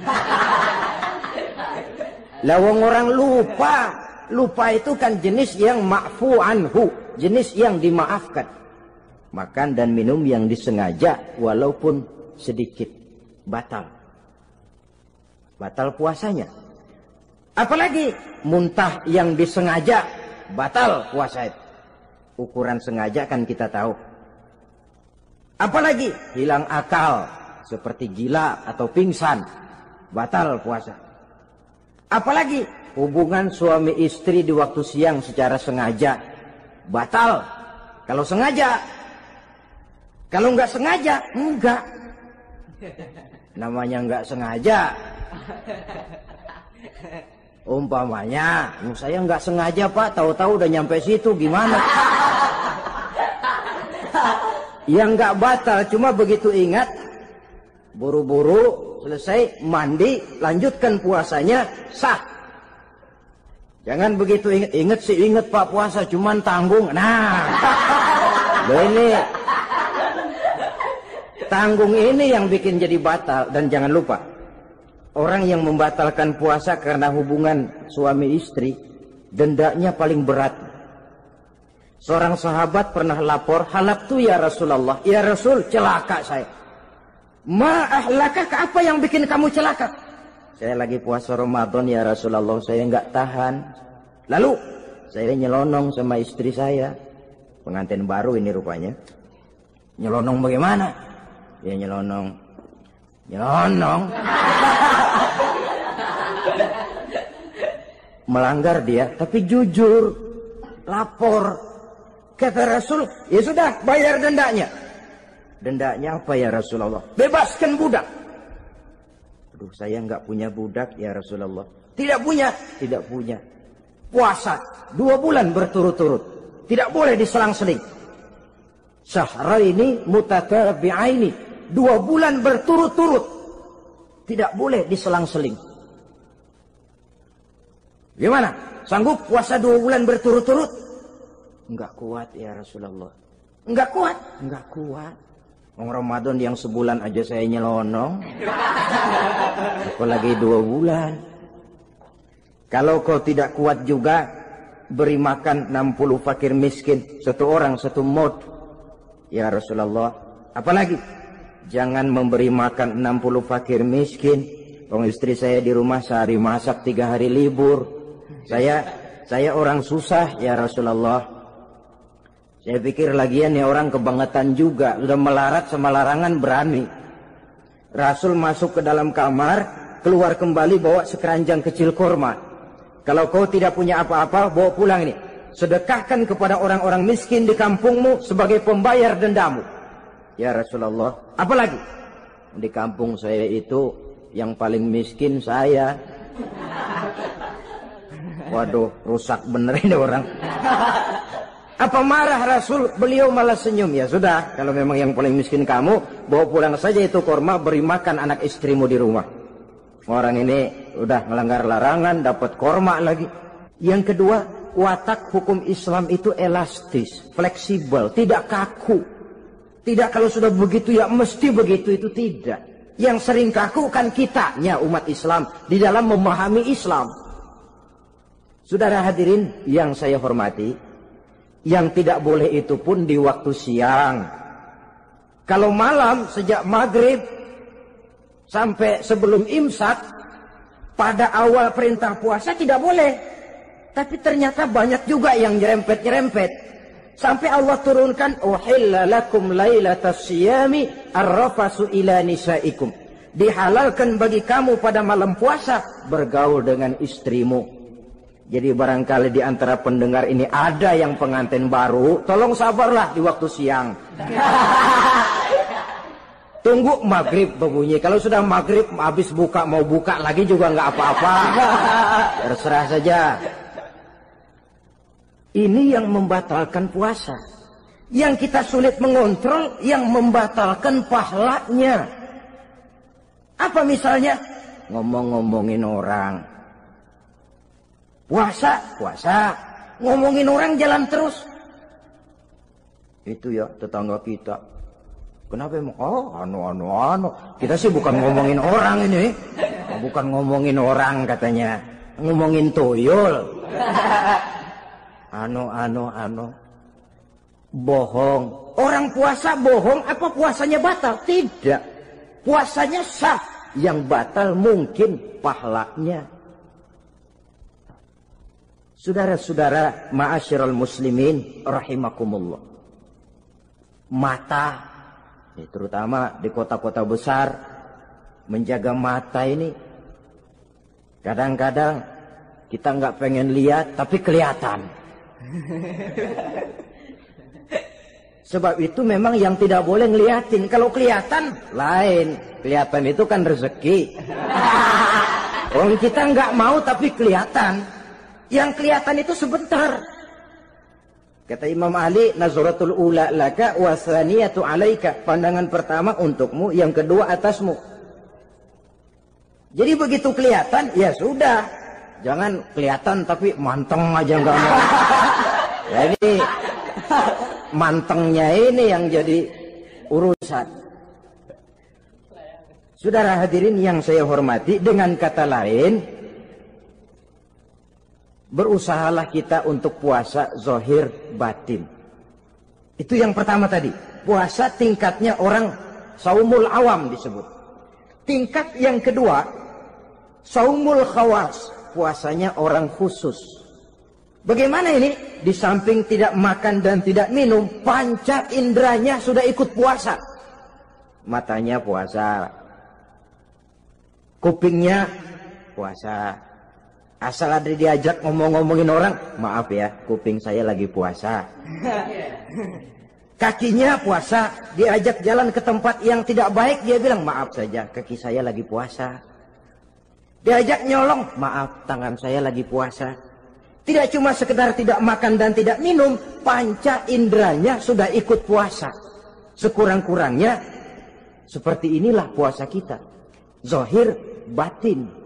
Lawang orang lupa. Lupa itu kan jenis yang ma'fu anhu, jenis yang dimaafkan. Makan dan minum yang disengaja walaupun sedikit, batal. Batal puasanya. Apalagi muntah yang disengaja, batal puasa itu. Ukuran sengaja kan kita tahu. Apalagi hilang akal, seperti gila atau pingsan, batal puasa. Apalagi hubungan suami istri di waktu siang secara sengaja, batal. Kalau sengaja. Kalau nggak sengaja, enggak. Namanya nggak sengaja. Umpamanya, saya nggak sengaja Pak, tahu-tahu udah nyampe situ, gimana? Yang nggak batal, cuma begitu ingat, buru-buru selesai mandi, lanjutkan puasanya, sah. Jangan begitu ingat sih ingat Pak puasa, cuman tanggung. Nah, ini tanggung ini yang bikin jadi batal. Dan jangan lupa, orang yang membatalkan puasa karena hubungan suami istri, dendanya paling berat. Seorang sahabat pernah lapor, halaktu ya Rasulullah, ya Rasul, celaka saya. Ma ahlakaka, apa yang bikin kamu celaka? Saya lagi puasa Ramadan ya Rasulullah, saya nggak tahan. Lalu saya nyelonong sama istri saya, pengantin baru ini rupanya. Nyelonong bagaimana? Ya nyelonong. Melanggar dia, tapi jujur, lapor. Kata Rasul, ya sudah, bayar dendanya. Dendanya apa ya Rasulullah? Bebaskan budak. Aduh, saya nggak punya budak ya Rasulullah. Tidak punya? Tidak punya. Puasa 2 bulan berturut-turut. Tidak boleh diselang-seling. Syahraini mutatabi'aini. 2 bulan berturut-turut. Tidak boleh diselang-seling. Gimana? Sanggup puasa 2 bulan berturut-turut? Enggak kuat ya Rasulullah. Enggak kuat? Enggak kuat. Ramadan yang sebulan aja saya nyelonong. Apalagi 2 bulan. Kalau kau tidak kuat juga, beri makan 60 fakir miskin. 1 orang 1 mod. Ya Rasulullah. Apalagi? Jangan memberi makan 60 fakir miskin. Istri saya di rumah sehari masak, 3 hari libur. Saya orang susah ya Rasulullah. Saya pikir lagian ya orang kebangetan juga. Sudah melarat sama larangan berani. Rasul masuk ke dalam kamar, keluar kembali bawa sekeranjang kecil kurma. Kalau kau tidak punya apa-apa, bawa pulang ini. Sedekahkan kepada orang-orang miskin di kampungmu sebagai pembayar dendamu. Ya Rasulullah. Apalagi? Di kampung saya itu yang paling miskin saya. Waduh, rusak bener ini orang. Apa marah Rasul? Beliau malah senyum. Ya sudah, kalau memang yang paling miskin kamu, bawa pulang saja itu kurma, beri makan anak istrimu di rumah. Orang ini udah melanggar larangan, dapat kurma lagi. Yang kedua, watak hukum Islam itu elastis, fleksibel, tidak kaku. Tidak kalau sudah begitu ya mesti begitu, itu tidak. Yang sering kaku kan kitanya umat Islam di dalam memahami Islam. Saudara hadirin yang saya hormati, yang tidak boleh itu pun di waktu siang. Kalau malam sejak maghrib sampai sebelum imsak, pada awal perintah puasa tidak boleh. Tapi ternyata banyak juga yang nyerempet-nyerempet. Sampai Allah turunkan, uhilla lakum lailatas siyami arrafasu ila nisaikum. Dihalalkan bagi kamu pada malam puasa bergaul dengan istrimu. Jadi barangkali di antara pendengar ini ada yang pengantin baru, tolong sabarlah di waktu siang. Tunggu maghrib berbunyi. Kalau sudah maghrib habis buka, mau buka lagi juga nggak apa-apa. Terserah saja. Ini yang membatalkan puasa. Yang kita sulit mengontrol, yang membatalkan pahalanya. Apa misalnya? Ngomong-ngomongin orang. Puasa. Ngomongin orang jalan terus. Itu ya tetangga kita. Kenapa emang? Oh, anu. Kita sih bukan ngomongin orang ini. Bukan ngomongin orang katanya. Ngomongin tuyul. Anu. Bohong. Orang puasa bohong, apa puasanya batal? Tidak. Puasanya sah. Yang batal mungkin pahalanya. Saudara-saudara, ma'asyiral muslimin rahimakumullah. Mata, terutama di kota-kota besar, menjaga mata ini kadang-kadang kita nggak pengen lihat tapi kelihatan. Sebab itu memang yang tidak boleh ngeliatin. Kalau kelihatan lain, kelihatan itu kan rezeki. Orang kita nggak mau tapi kelihatan. Yang kelihatan itu sebentar. Kata Imam Ali, nazaratul ula laka wa tsaniyatu alaika. Pandangan pertama untukmu, yang kedua atasmu. Jadi begitu kelihatan, ya sudah. Jangan kelihatan tapi manteng aja enggak mau. Jadi mantengnya ini yang jadi urusan. Saudara hadirin yang saya hormati, dengan kata lain, berusahalah kita untuk puasa zahir batin. Itu yang pertama tadi. Puasa tingkatnya orang saumul awam disebut. Tingkat yang kedua, saumul khawas. Puasanya orang khusus. Bagaimana ini? Di samping tidak makan dan tidak minum, panca inderanya sudah ikut puasa. Matanya puasa. Kupingnya puasa. Asal ada diajak ngomong-ngomongin orang, maaf ya, kuping saya lagi puasa. Kakinya puasa, diajak jalan ke tempat yang tidak baik, dia bilang, maaf saja, kaki saya lagi puasa. Diajak nyolong, maaf, tangan saya lagi puasa. Tidak cuma sekedar tidak makan dan tidak minum, panca inderanya sudah ikut puasa. Sekurang-kurangnya, seperti inilah puasa kita. Zahir, batin.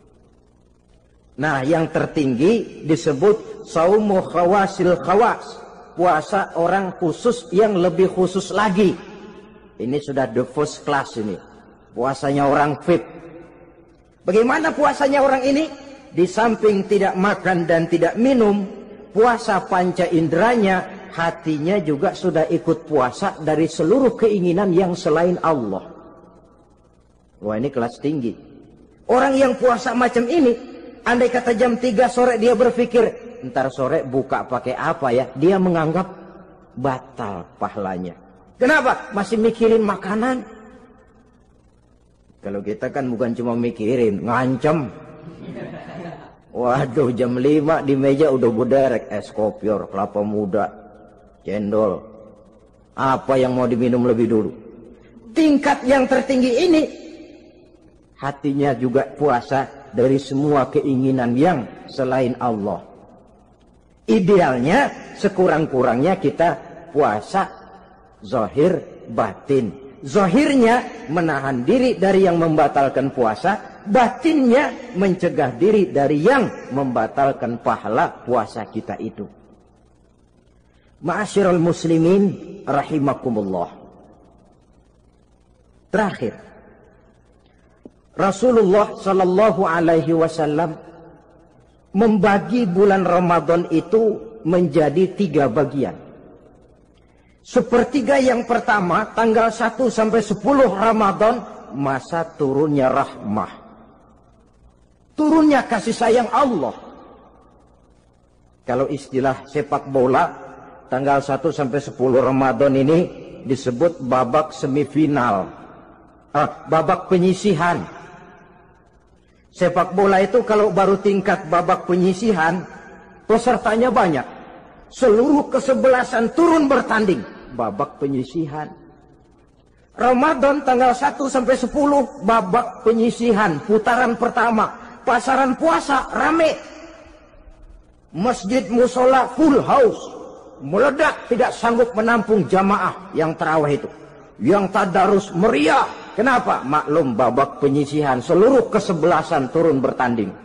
Nah, yang tertinggi disebut saumu khawasil khawas. Puasa orang khusus yang lebih khusus lagi. Ini sudah the first class ini. Puasanya orang VIP. Bagaimana puasanya orang ini? Di samping tidak makan dan tidak minum, puasa panca inderanya, hatinya juga sudah ikut puasa dari seluruh keinginan yang selain Allah. Wah, ini kelas tinggi. Orang yang puasa macam ini, andai kata jam 3 sore dia berpikir, ntar sore buka pakai apa ya? Dia menganggap batal pahalanya. Kenapa? Masih mikirin makanan. Kalau kita kan bukan cuma mikirin, ngancem. Waduh, jam 5 di meja udah buderek es kopior, kelapa muda, cendol. Apa yang mau diminum lebih dulu? Tingkat yang tertinggi ini, hatinya juga puasa dari semua keinginan yang selain Allah. Idealnya sekurang-kurangnya kita puasa zahir batin. Zahirnya menahan diri dari yang membatalkan puasa, batinnya mencegah diri dari yang membatalkan pahala puasa kita itu. Ma'asyiral muslimin rahimakumullah. Terakhir, Rasulullah sallallahu alaihi wasallam membagi bulan Ramadan itu menjadi 3 bagian. Sepertiga yang pertama, tanggal 1 sampai 10 Ramadan, masa turunnya rahmah. Turunnya kasih sayang Allah. Kalau istilah sepak bola, tanggal 1 sampai 10 Ramadan ini disebut babak semifinal. Babak penyisihan. Sepak bola itu kalau baru tingkat babak penyisihan, pesertanya banyak. Seluruh kesebelasan turun bertanding. Babak penyisihan. Ramadan tanggal 1 sampai 10, babak penyisihan. Putaran pertama. Pasaran puasa rame. Masjid musola full house. Meledak, tidak sanggup menampung jamaah yang tarawih itu. Yang tadarus meriah. Kenapa? Maklum babak penyisihan. Seluruh kesebelasan turun bertanding.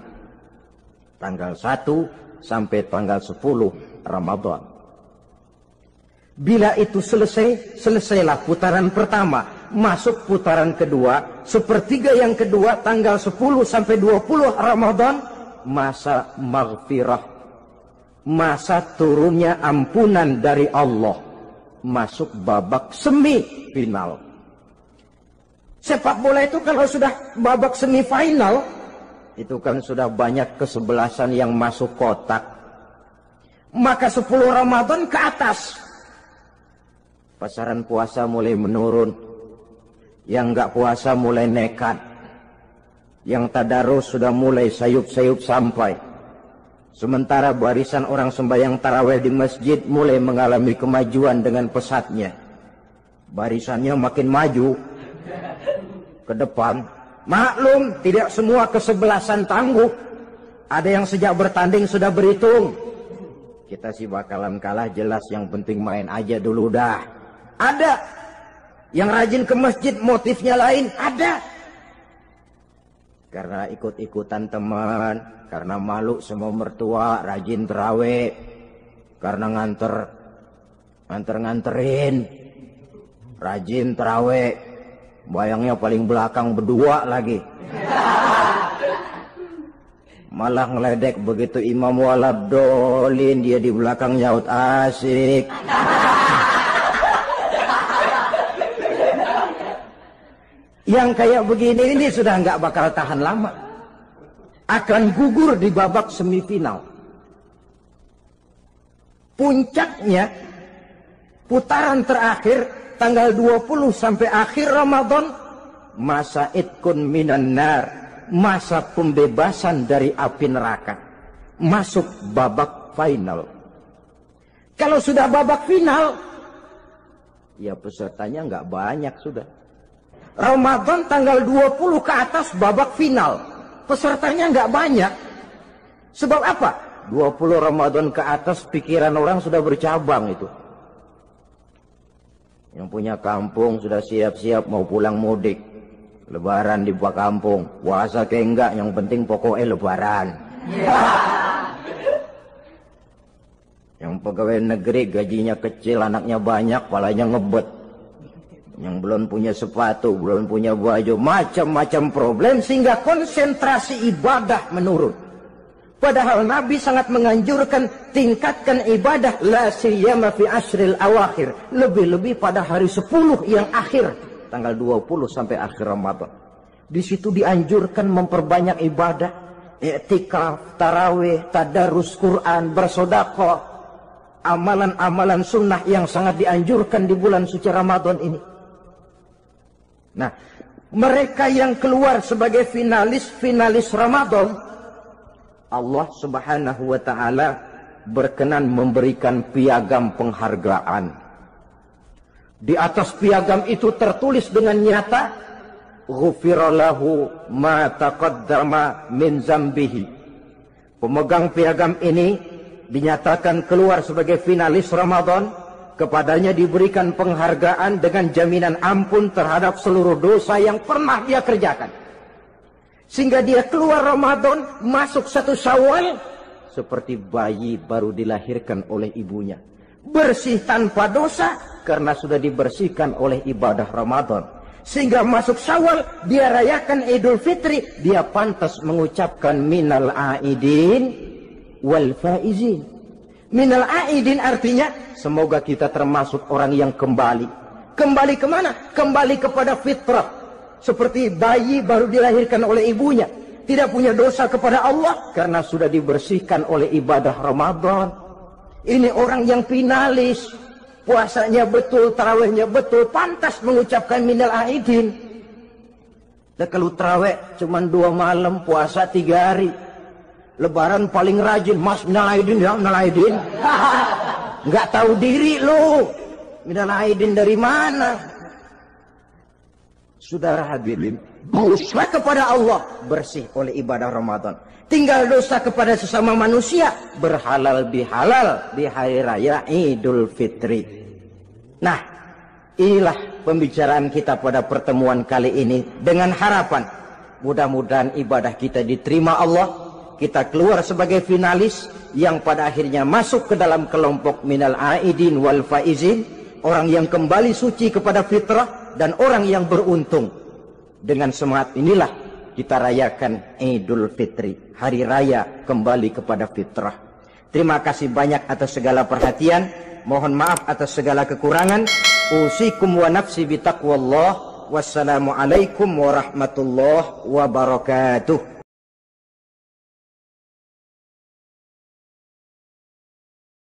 Tanggal 1 sampai tanggal 10 Ramadan. Bila itu selesai, selesailah putaran pertama. Masuk putaran kedua, sepertiga yang kedua tanggal 10 sampai 20 Ramadan, masa maghfirah, masa turunnya ampunan dari Allah. Masuk babak semifinal. Sepak bola itu kalau sudah babak semifinal, itu kan sudah banyak kesebelasan yang masuk kotak. Maka 10 Ramadan ke atas, pasaran puasa mulai menurun. Yang enggak puasa mulai nekat. Yang tadarus sudah mulai sayup-sayup sampai. Sementara barisan orang sembahyang tarawih di masjid mulai mengalami kemajuan dengan pesatnya. Barisannya makin maju ke depan. Maklum, tidak semua kesebelasan tangguh. Ada yang sejak bertanding sudah berhitung. Kita sih bakalan kalah jelas, yang penting main aja dulu dah. Ada yang rajin ke masjid motifnya lain, ada. Karena ikut-ikutan teman, karena malu sama mertua, rajin terawih. Karena nganterin, rajin terawih. Bayangnya paling belakang berdua lagi. Malah ngeledek begitu imam waladolin, dia di belakang nyaut asik. Yang kayak begini ini sudah nggak bakal tahan lama. Akan gugur di babak semifinal. Puncaknya, putaran terakhir, tanggal 20 sampai akhir Ramadan, masa itkun minan nar, masa pembebasan dari api neraka. Masuk babak final. Kalau sudah babak final, ya pesertanya nggak banyak sudah. Ramadan tanggal 20 ke atas babak final. Pesertanya nggak banyak. Sebab apa? 20 Ramadan ke atas pikiran orang sudah bercabang itu. Yang punya kampung sudah siap-siap mau pulang mudik. Lebaran di buah kampung. Puasa kayak enggak, yang penting pokoknya lebaran. Yang pegawai negeri gajinya kecil, anaknya banyak, palanya ngebet. Yang belum punya sepatu, belum punya baju, macam-macam problem, sehingga konsentrasi ibadah menurun. Padahal Nabi sangat menganjurkan tingkatkan ibadah, la siyama fi ashril awakhir, lebih-lebih pada hari 10 yang akhir, tanggal 20 sampai akhir Ramadan. Di situ dianjurkan memperbanyak ibadah, i'tikaf, tarawih, tadarus Quran, bersedekah, amalan-amalan sunnah yang sangat dianjurkan di bulan suci Ramadan ini. Nah, mereka yang keluar sebagai finalis Ramadan, Allah Subhanahu wa ta'ala berkenan memberikan piagam penghargaan. Di atas piagam itu tertulis dengan nyata, ghufira lahu ma taqaddama min zambihi. Pemegang piagam ini dinyatakan keluar sebagai finalis Ramadan. Kepadanya diberikan penghargaan dengan jaminan ampun terhadap seluruh dosa yang pernah dia kerjakan. Sehingga dia keluar Ramadan, masuk 1 Syawal, seperti bayi baru dilahirkan oleh ibunya. Bersih tanpa dosa, karena sudah dibersihkan oleh ibadah Ramadan. Sehingga masuk Syawal, dia rayakan Idul Fitri, dia pantas mengucapkan minal aidin wal faizin. Minal aidin artinya, semoga kita termasuk orang yang kembali. Kembali kemana? Kembali kepada fitrah. Seperti bayi baru dilahirkan oleh ibunya. Tidak punya dosa kepada Allah, karena sudah dibersihkan oleh ibadah Ramadan. Ini orang yang finalis. Puasanya betul, tarawihnya betul, pantas mengucapkan minal aidin. Dan kalau tarawih cuma 2 malam, puasa 3 hari. Lebaran paling rajin, mas minal aidin ya, minal aidin. Nggak tahu diri lu. Minal aidin dari mana? Saudara hadirin, dosa kepada Allah bersih oleh ibadah Ramadan. Tinggal dosa kepada sesama manusia, berhalal bihalal di hari raya Idul Fitri. Nah, inilah pembicaraan kita pada pertemuan kali ini, dengan harapan mudah-mudahan ibadah kita diterima Allah, kita keluar sebagai finalis yang pada akhirnya masuk ke dalam kelompok minal aidin wal faizin, orang yang kembali suci kepada fitrah dan orang yang beruntung. Dengan semangat inilah kita rayakan Idul Fitri, hari raya kembali kepada fitrah. Terima kasih banyak atas segala perhatian. Mohon maaf atas segala kekurangan. Usikum wa nafsi bitaqwallah. Wassalamualaikum warahmatullahi wabarakatuh.